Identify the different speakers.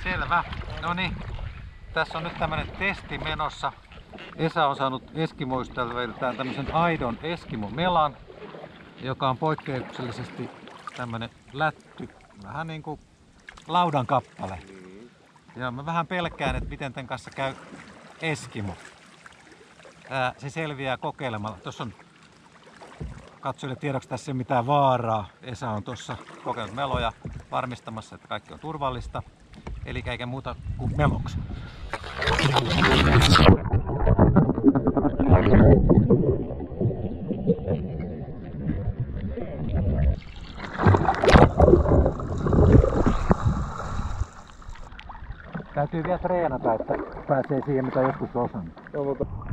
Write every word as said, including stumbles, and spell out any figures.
Speaker 1: Selvä. No niin, tässä on nyt tämmönen testi menossa. Esa on saanut eskimoystävältään tämmösen aidon eskimomelan, joka on poikkeuksellisesti tämmönen lätty, vähän niinku laudan kappale. Ja mä vähän pelkään, että miten tämän kanssa käy eskimo. Ää, se selviää kokeilemalla. Tuossa on katsojille tiedoksi, tässä ei ole mitään vaaraa. Esa on tuossa kokeillut meloja varmistamassa, että kaikki on turvallista. Eli eikä muuta kuin meloksi. Täytyy vielä treenata, että pääsee siihen mitä joskus osannut.